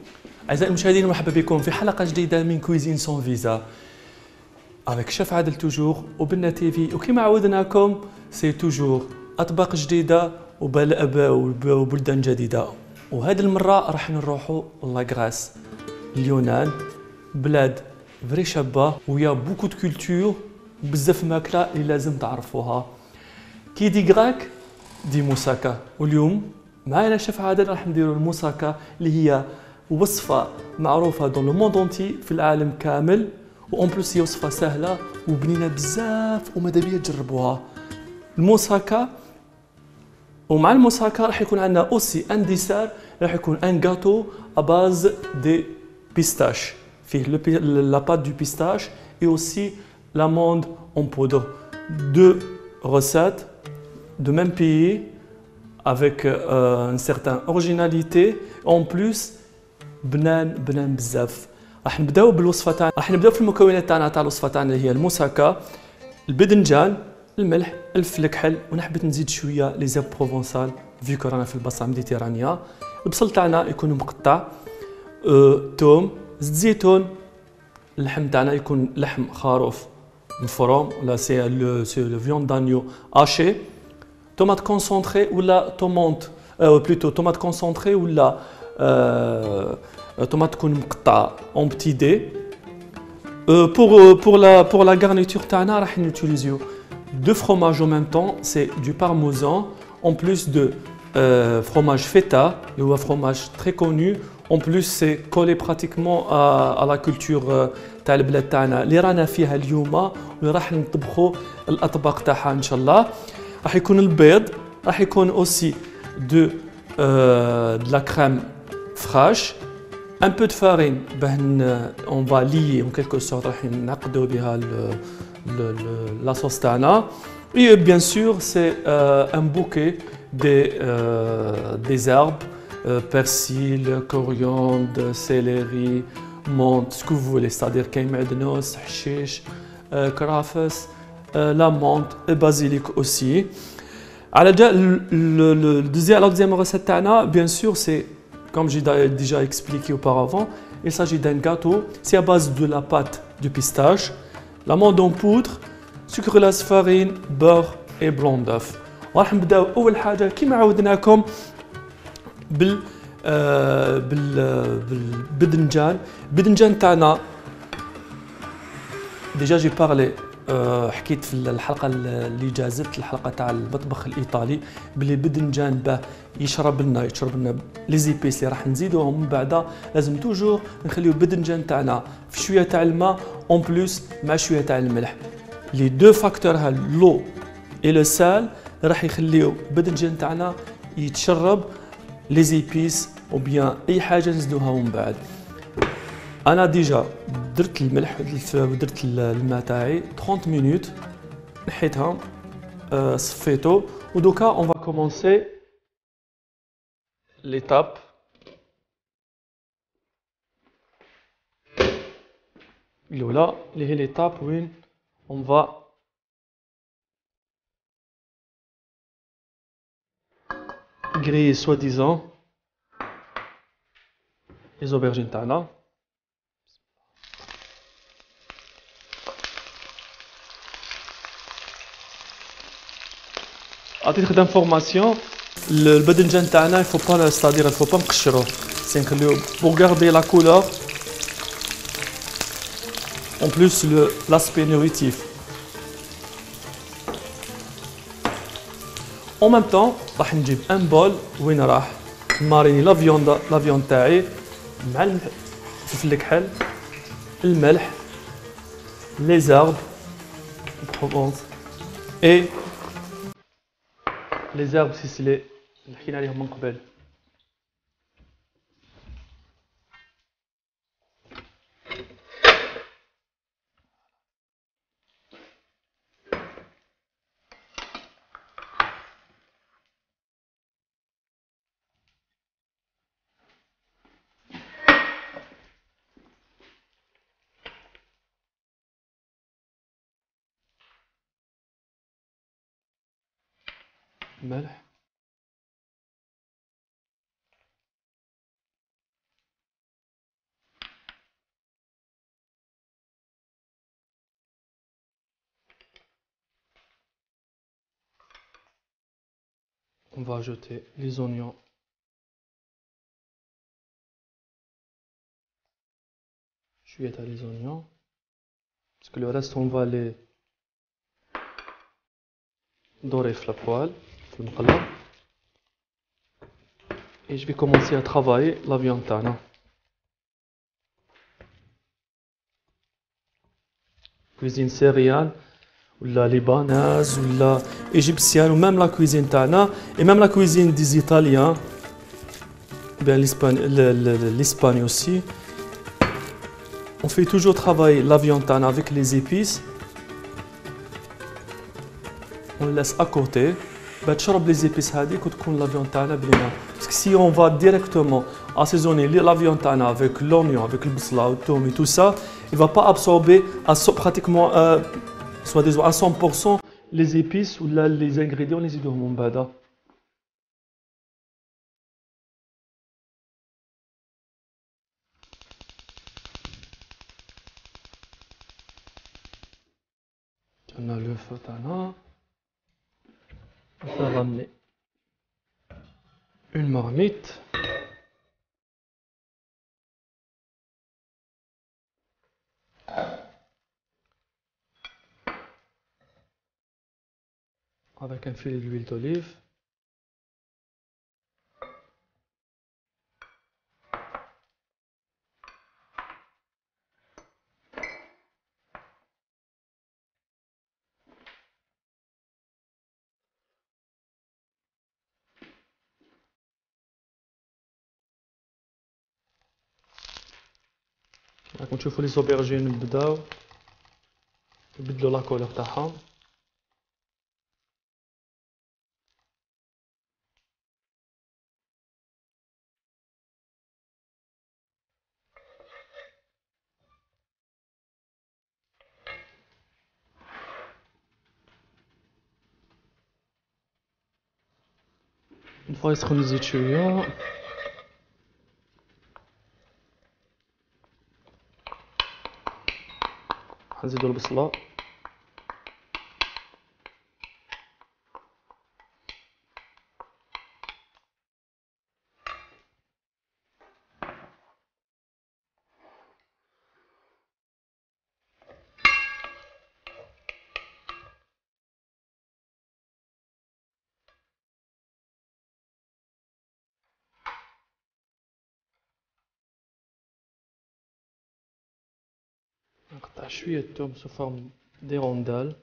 أعزائي المشاهدين مرحبا بكم في حلقة جديدة من كويزين سون فيزا avec شيف عادل توجور وبنا تي في. وكما عودناكم سي توجور أطباق جديدة وبلدان جديدة. وهذه المرة راح نروحوا لاغراس اليونان، بلاد فري شابة ويا بوكو دو كولتور وبزاف ماكلة اللي لازم تعرفوها. كي دي غراك دي موساكا، واليوم معنا شيف عادل راح نديروا الموساكا اللي هي وصفة معروفة دون لو موند اونتي في العالم كامل، وأون بلوس هي وصفة سهلة وبنينة بزاف وماذا بيا تجربوها. الموساكا، ومع الموساكا راح يكون عندنا اوسي ان ديسار، راح يكون ان غاتو اباز دي بيستاش، فيه لا بات دو بيستاش et aussi l'amande en poudre. Deux recettes de même pays avec une certaine originalité. En plus بنان بزاف. راح نبداو بالوصفه تاعنا، راح نبداو في المكونات تاعنا تاع الوصفه تاعنا اللي هي الموساكا، الباذنجان، الملح، الفلفل الكحل، ونحب نزيد شويه لي زيب بروفونسال فيكو رانا في البصره ميديتيرانيا. البصل تاعنا يكون مقطع، توم، زيت زيتون، اللحم تاعنا يكون لحم خروف مفروم ولا سي لو فيون دانيو هاشي، طوماط كونسونطري ولا طوماط بلوتو طوماط كونسونطري ولا tomate تكون مقطعه en petit dés. Pour la garniture تاعنا راح نوتيليزيو deux fromages en même temps, c'est du parmesan en plus de fromage feta, le fromage très connu. En plus c'est collé pratiquement à la culture تاع البلاد تاعنا اللي رانا فيها اليوم واللي راح نطبخوا الاطباق تاعها ان شاء الله. راح يكون البيض، راح يكون aussi de la crème fraîche, un peu de farine, on va lier en quelque sorte la sauce tana. Et bien sûr c'est un bouquet des herbes, persil, coriandre, céleri, menthe, ce que vous voulez, c'est-à-dire كاين حشيش، كرافس، la menthe et basilic aussi. La deuxième recette تاعنا bien sûr c'est, comme j'ai déjà expliqué auparavant, il s'agit d'un gâteau. C'est à base de la pâte de pistache, l'amande en poudre, sucre glace, farine, beurre et blanc d'œuf. راح نبداو اول حاجه كيما عودناكم بالباذنجان تاعنا. ديجا جي بارلي حكيت في الحلقه اللي جازت، الحلقه تاع المطبخ الايطالي، بلي باذنجان باه يشرب لنا لي زيبيس اللي راح نزيدوهم من بعد، لازم توجور نخليو الباذنجان تاعنا في شويه تاع الماء اون بلوس مع شويه تاع الملح. لي دو فاكتور ها لو اي لو سال راح يخليو الباذنجان تاعنا يتشرب لي زيبيس او بيان اي حاجه نزيدوها من بعد. انا ديجا درت الملح ودرت الماء تاعي 30 مينوت، نحيتها صفيتو. ودوكا اون فا كومونسي ليتاب الاولى اللي هي ليتاب وين اون فا غري سوا ديزون لي زوبرجين تاعنا. اعطيتك d'information، الباذنجان تاعنا il faut pas c'est-à-dire il faut pas نقشروه، سي نخليوه pour garder la couleur en plus l'aspect nutritif. en même temps راح نجيب ان بول وين راح نماريني لا فيوند تاعي مع الفلفل الكحل، الملح، لي زارب بروفونس اي لي زارب سيسلي اللي حكينا عليهم من قبل. ملح، On va ajouter les oignons. شوية تاع les oignons. Parce que le reste on va les dorer في la poêle, في المقلة. Et je vais commencer à travailler la viande تاعنا. Cuisine syrienne, ou la libanaise, ou la égyptienne, ou même la cuisine tana, et même la cuisine des Italiens, bien l'Espagne aussi. On fait toujours travailler la viande tana avec les épices. On le laisse à côté. تشرب les épices هذيك وتكون la viande تاعنا بنينة. Parce que si on va directement assaisonner la viande tana avec l'oignon, avec le bsla, le thym et tout ça, il va pas absorber pratiquement soit disant à 100% les épices ou les ingrédients les يدوهم من بعد. On a le feu tana. On va ramener une marmite. Avec un filet d'huile d'olive. راكم تشوفوا لي زوبرجين بداو يبدلوا لا كولور تاعهم. Une fois يسخن الزيت شويه نزيدوا البصله. نقطع شويه توم sous forme des rondelles.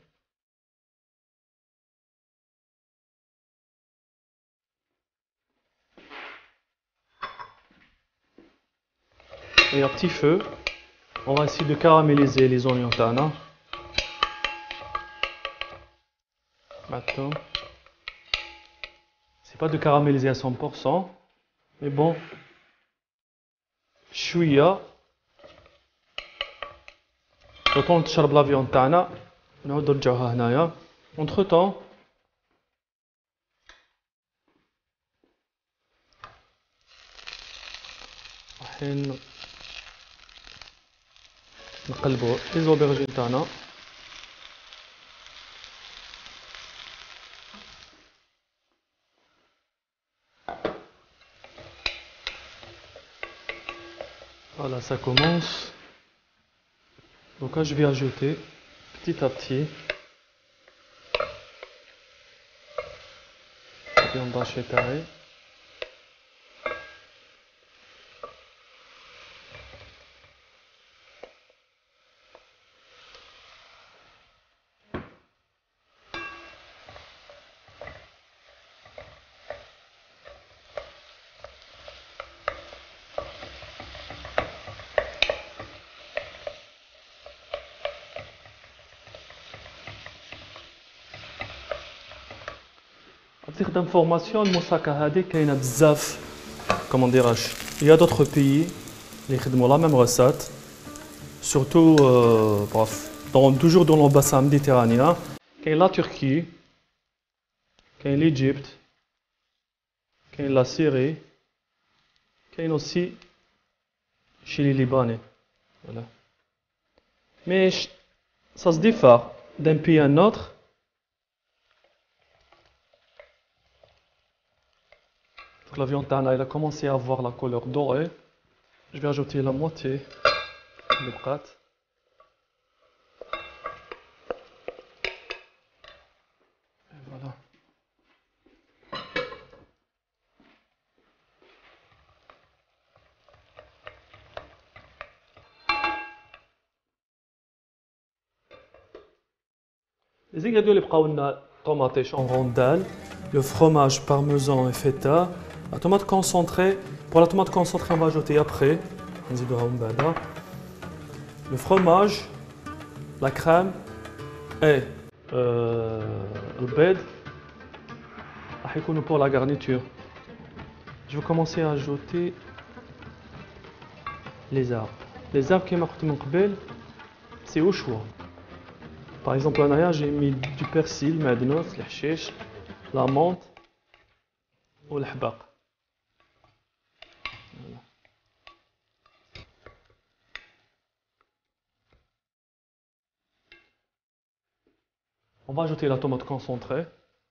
Et à petit feu, on va essayer de caraméliser les oignons tana. Maintenant, c'est pas de caraméliser à 100%, mais bon, شويه. Le temps تشرب la viande تاعنا نعاودو نرجعوها هنايا. Entre temps, رايحين نقلبوا لي زوبرجين تاعنا. Voilà, ça commence. Donc là, je vais ajouter petit à petit la viande hachée taillée. نعطيك d'information الموساكا هذه كاينه بزاف comment dirais-je. Il y a d'autres pays اللي يخدموا la même recette, surtout bref, toujours dans le bassin méditerranéen. كاين la Turquie, كاين l'Égypte, كاين la Syrie, كاين aussi chez les Libanais. Voilà. Mais ça se diffère d'un pays à un autre. Donc la viande tana, elle a commencé à avoir la couleur dorée. Je vais ajouter la moitié de pâte. Et voilà. Les ingrédients les بقاو tomate en rondelles, le fromage parmesan et feta, la tomate concentrée. Pour la tomate concentrée, on va ajouter après. Le fromage, la crème et le beurre. Pour la garniture. Je vais commencer à ajouter les arbres. Les arbres qui m'ont coûté c'est au choix. Par exemple, là, j'ai mis du persil, madnos, l'hachich, la menthe ou l'hbaq. On va ajouter la tomate concentrée.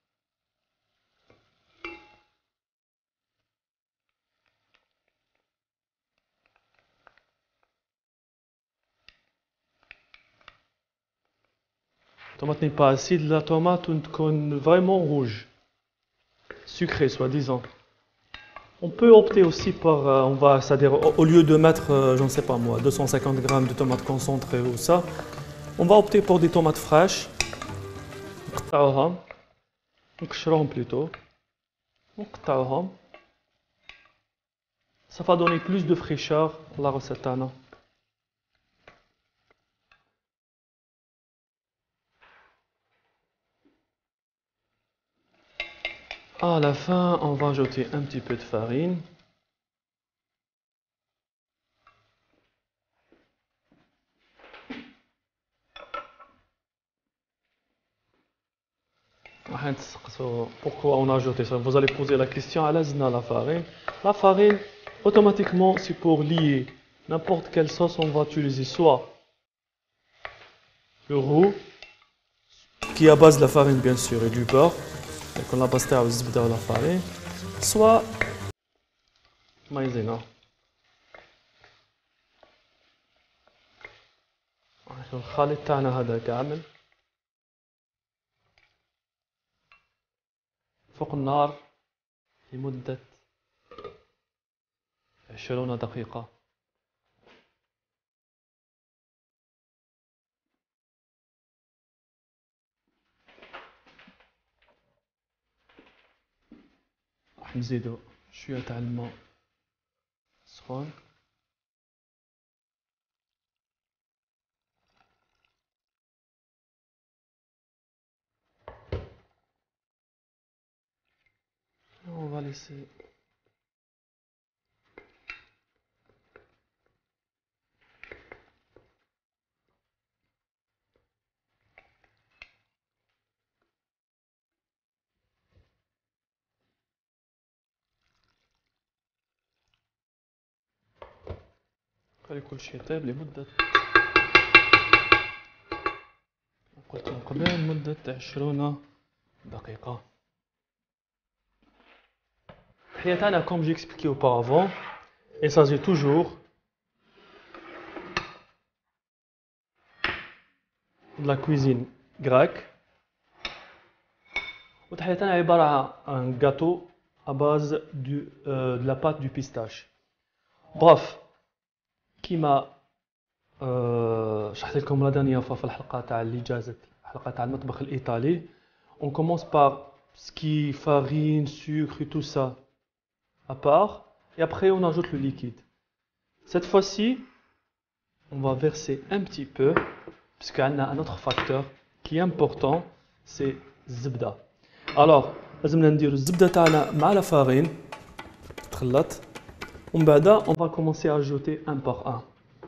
La tomate n'est pas acide, la tomate est vraiment rouge, sucrée soi-disant. On peut opter aussi par, c'est-à-dire au lieu de mettre, je ne sais pas moi, 250 grammes de tomates concentrées ou ça, on va opter pour des tomates fraîches. نقشرهم plutôt. Ça va donner plus de fraîcheur à la recette. À la fin, on va ajouter un petit peu de farine. Pourquoi on a ajouté ça? Vous allez poser la question à la farine. La farine, automatiquement, c'est pour lier n'importe quelle sauce. On va utiliser soit le roux, qui est à base de la farine bien sûr et du beurre. Donc on a basté avec la farine, soit maïzena. الخليط تاعنا هذا كامل فوق النار لمدة 20 دقيقة. راح نزيدو شوية تاع الماء سخون. On va laisser خلي كل شيء يطيب لمدة قلت من قبل مدة 20 دقيقة. تحياتنا comme j'ai expliqué auparavant, il s'agit toujours de la cuisine grecque. وتحياتنا عبارة عن gâteau à base de la pâte du pistache. Bref, كيما شرحت لكم لا دانيير فوا في الحلقة تاع اللي جازت الحلقة تاع المطبخ الإيطالي. On commence par ce qui est farine, sucre et tout ça à part, et après on ajoute le liquide. Cette fois-ci, on va verser un petit peu, puisqu'on a un autre facteur qui est important, c'est الزبدة. Alors, لازمنا نديرو الزبدة تاعنا مع la farine تخلط، ومن بعد on va commencer à ajouter un par un.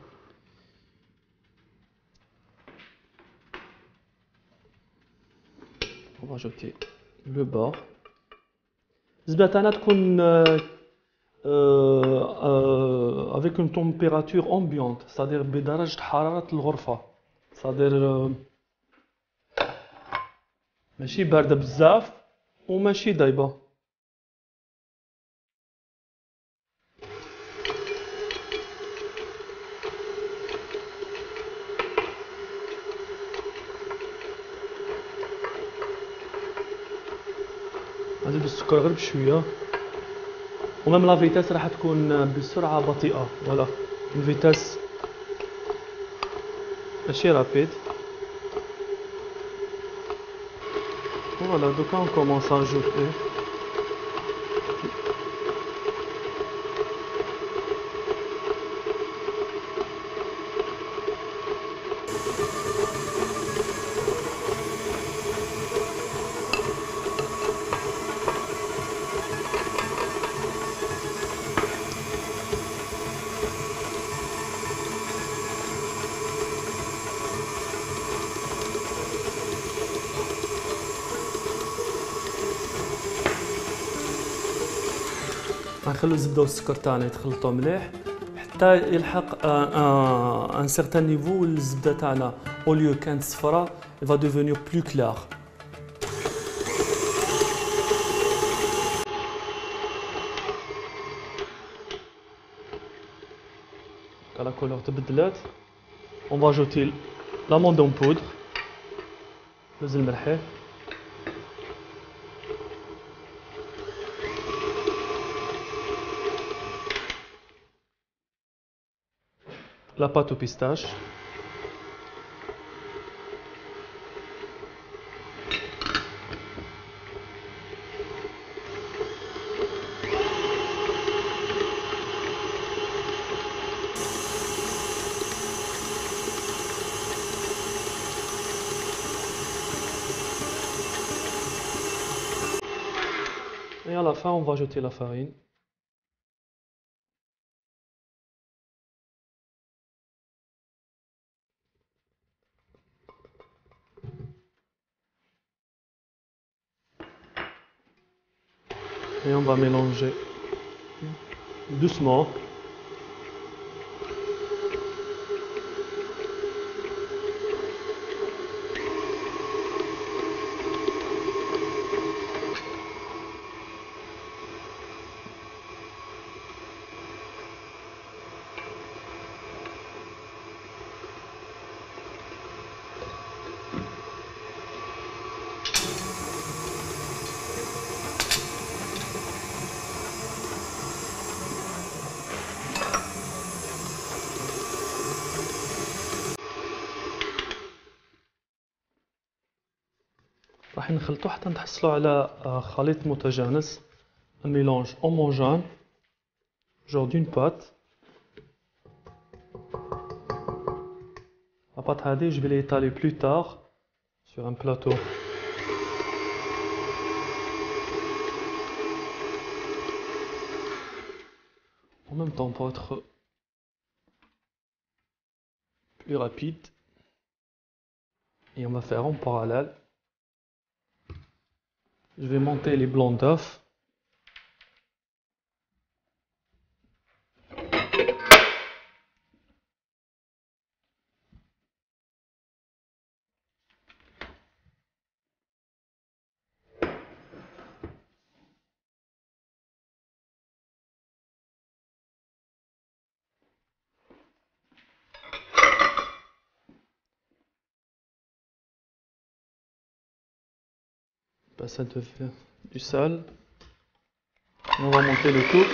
On va ajouter le beurre. الزبدة تاعنا تكون avec une température ambiante, c'est-à-dire بدرجة حرارة الغرفة، c'est-à-dire ماشي باردة بزاف وماشي دايبة. نزيد السكر غير بشويه، ومام لا فيتاس راح تكون بسرعه بطيئه. فوالا الفيتاس ماشي رابيد. فوالا دوكا اون كومونس ا اجوتي. غنخلو الزبده والسكر تاعنا يتخلطوا مليح حتى يلحق ان سيغتان نيفو. الزبده تاعنا اوليو كانت صفراء va devenir plus clair. لا كولور تبدلات. on va ajouter l'amande en poudre، لوز الملحي، la pâte au pistache، et à la fin on va ajouter la farine. Et on va mélanger doucement. راح نخلطو حتى نتحصلوا على خليط متجانس، un mélange homogène genre d'une pâte. La pâte هذه je vais l'étaler plus tard sur un plateau. En même temps pour être plus rapide, et on va faire en parallèle. Je vais monter les blancs d'œufs. Ça devient du sel. On va monter le tout.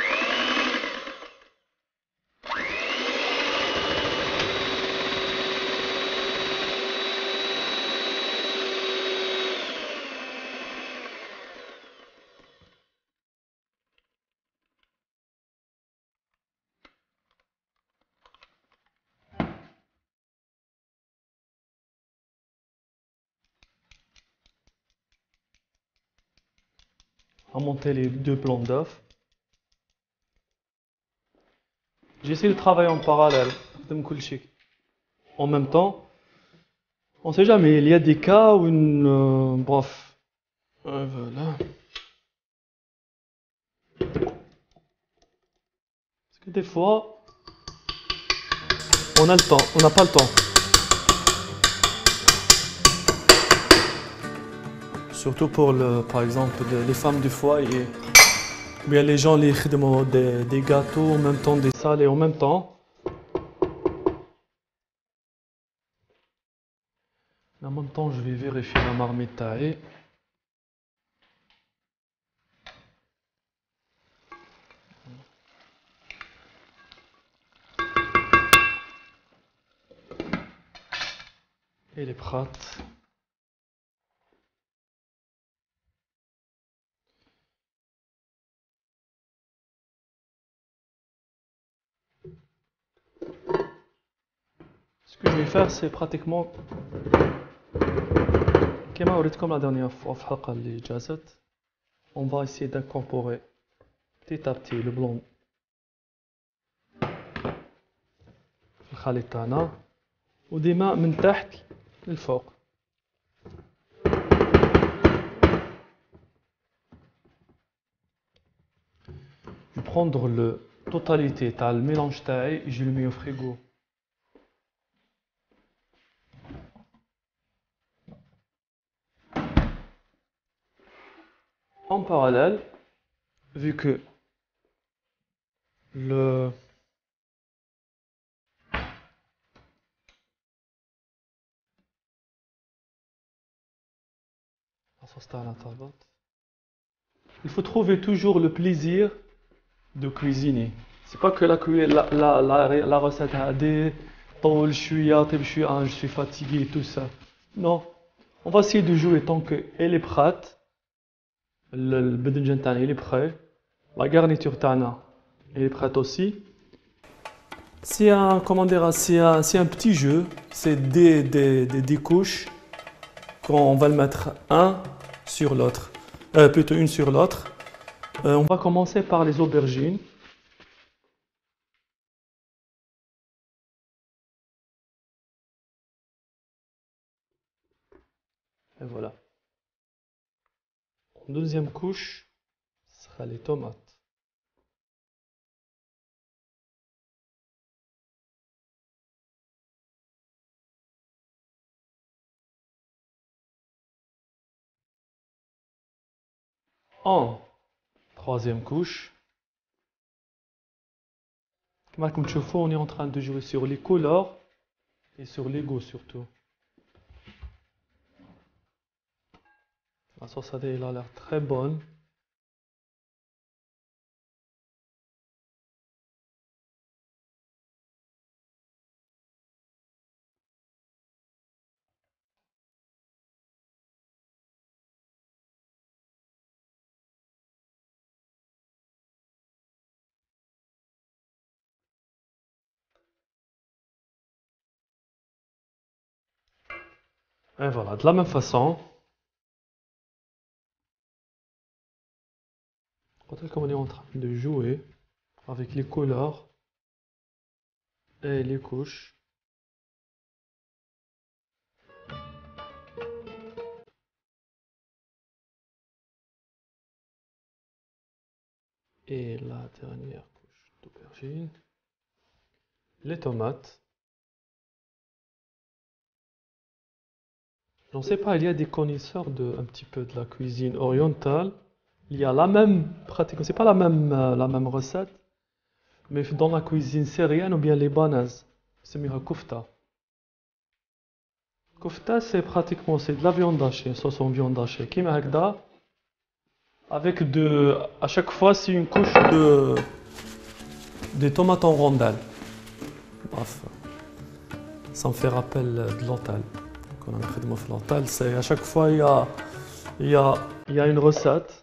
On va monter les deux blancs d'œufs. J'essaie de travailler en parallèle, en même temps. On sait jamais, il y a des cas où bref. Voilà. Parce que des fois, on a le temps, on n'a pas le temps. Surtout pour par exemple les femmes du foyer, ou bien les gens les des gâteaux en même temps, des salés en même temps. En même temps, je vais vérifier la marmite taillée. Elle est prête. Ce que je vais faire, c'est pratiquement comme وريتكم la dernière fois في الحلقة اللي جازت. On va essayer d'incorporer petit à petit le blanc في الخليط تاعنا وديما من تحت للفوق. Je vais prendre la totalité تاع الميلانج تاعي et je le mets au frigo. En parallèle, vu que la sauce taaعنا طابت, il faut trouver toujours le plaisir de cuisiner. C'est pas que la recette هادي طول شوية طيب شوية je suis fatigué et tout ça. Non, on va essayer de jouer tant qu'elle est prête. البدنجان تاعنا il est prêt. La garniture تاعنا elle est prête aussi. C'est un, comment dire, c'est un petit jeu, c'est des couches qu'on va le mettre un sur l'autre, plutôt une sur l'autre. On va commencer par les aubergines. Et voilà. En deuxième couche, ce sera les tomates. En troisième couche, comme tu vois, on est en train de jouer sur les couleurs et sur les goûts surtout. La sauce elle a l'air très bonne. Et voilà, de la même façon, quand on est en train de jouer avec les couleurs et les couches. Et la dernière couche d'aubergine, les tomates. Je ne sais pas, il y a des connaisseurs un petit peu de la cuisine orientale. Il y a la même pratique, c'est pas la même recette, mais dans la cuisine syrienne ou bien libanaise, c'est mieux kofta. Kofta, c'est pratiquement c'est de la viande hachée, sauce en viande hachée. Qui m'a avec à chaque fois c'est une couche de tomates en rondelles. Bref, ça me fait rappel de l'hôtel. Quand on a fait de l'hôtel, c'est à chaque fois il y a une recette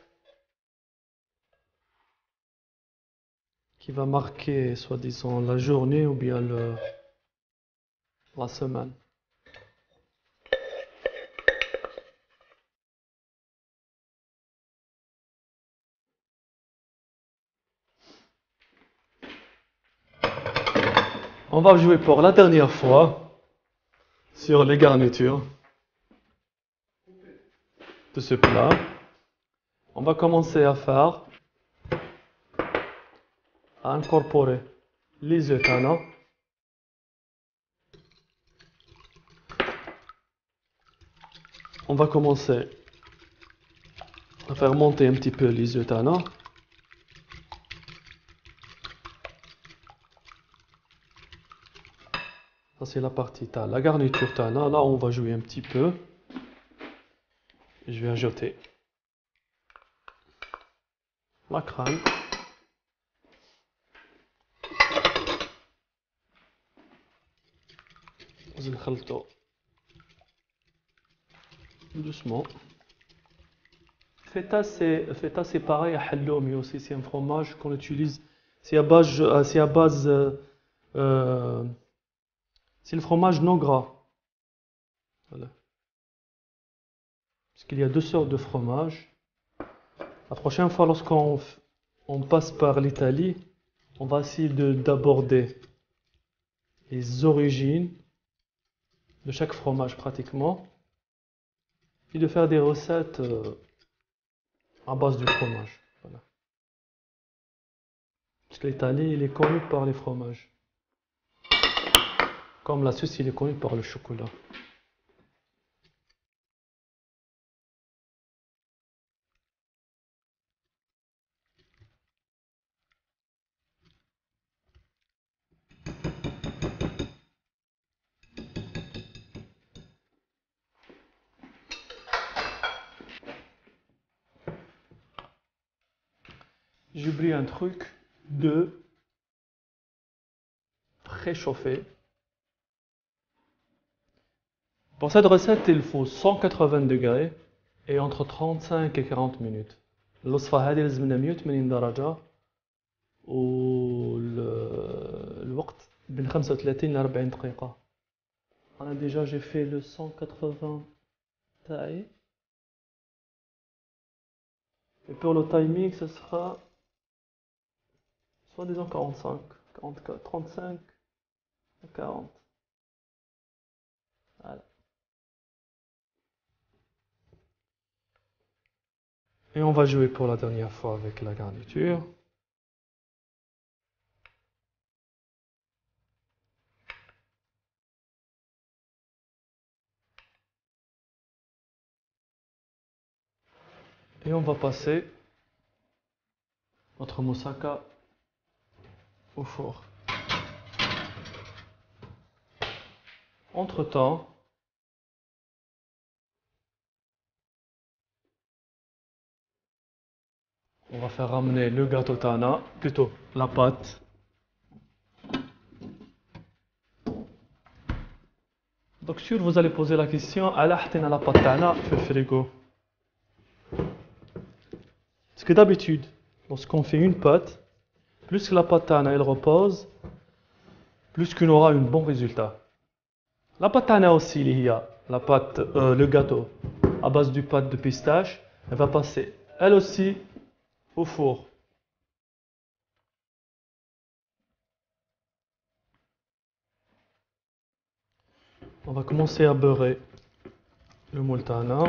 qui va marquer soi-disant la journée ou bien la semaine. On va jouer pour la dernière fois sur les garnitures de ce plat. On va commencer à incorporer les œufs tana. On va commencer à faire monter un petit peu les œufs tana. Ça c'est la partie tana. La garniture tana, là on va jouer un petit peu. Je vais ajouter la crème. نخلطو doucement. Feta c'est pareil à halloumi aussi, c'est un fromage qu'on utilise. C'est à base, c'est le fromage non gras. Voilà. Parce qu'il y a deux sortes de fromage. La prochaine fois, lorsqu'on passe par l'Italie, on va essayer d'aborder les origines de chaque fromage pratiquement et de faire des recettes à base du fromage. Voilà. Parce que l'Italie, il est connu par les fromages. Comme la Suisse, il est connu par le chocolat. J'ai oublié un truc de préchauffer. Pour cette recette, il faut 180 degrés et entre 35 et 40 minutes. الوصفة هذه لازم لنا 180 درجة والوقت بين 35 ل 40 دقيقة. أنا déjà j'ai fait le 180 تاعي. Et pour le timing, ce sera soit disons 45, 44, 35 à 40. Voilà. Et on va jouer pour la dernière fois avec la garniture. Et on va passer notre moussaka au four. Entre-temps, on va faire ramener le gâteau tana, plutôt la pâte. Donc sûr, vous allez poser la question, على حطينا la pâte tana في الفريغو. Parce que d'habitude, lorsqu'on fait une pâte, plus que la pâte tana elle repose, plus qu'on aura un bon résultat. La pâte tana aussi, il y a la pâte, le gâteau à base du pâte de pistache, elle va passer elle aussi au four. On va commencer à beurrer le moule tana.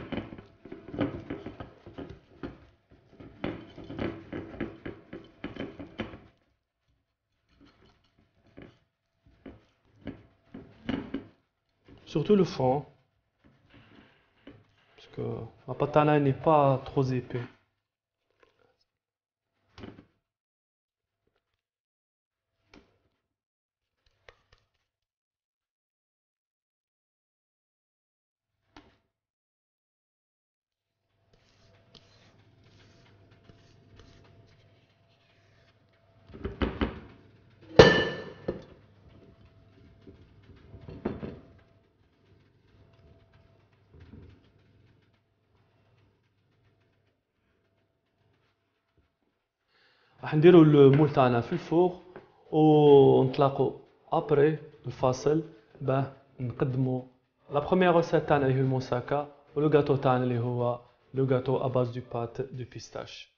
Surtout le fond, parce que la pâte tana n'est pas trop épais. راح نديروا المول تاعنا في الفوق ونتلاقوا ابري الفاصل باه نقدموا لا بروميير روسيت تاعنا اللي هو الموساكا ولو غاتو تاعنا اللي هو لو غاتو ا باز دو بات دو بيستاش.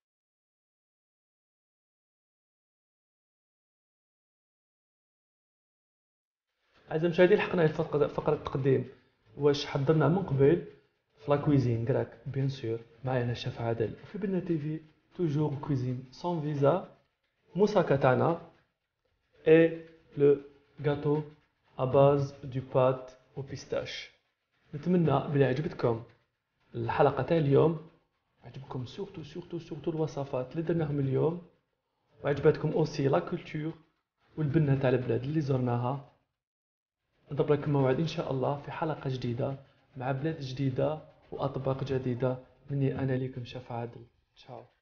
اعزائي المشاهدين، لحقنا فقره التقديم واش حضرنا من قبل في لا كويزين كراك بيان سور. معايا انا الشيف عادل وفي بنا تيفي toujours cuisine sans visa, moussaka tana et le gâteau à base du pâte au pistache. نتمنى بلي عجبتكم الحلقة تاع اليوم، عجبكم سورتو الوصفات اللي درناهم اليوم، وعجبتكم اوسي لا كولتور والبنة تاع البلاد اللي زرناها. نضرب لكم موعد ان شاء الله في حلقة جديدة مع بلاد جديدة واطباق جديدة مني انا لكم شيف عادل. تشاو.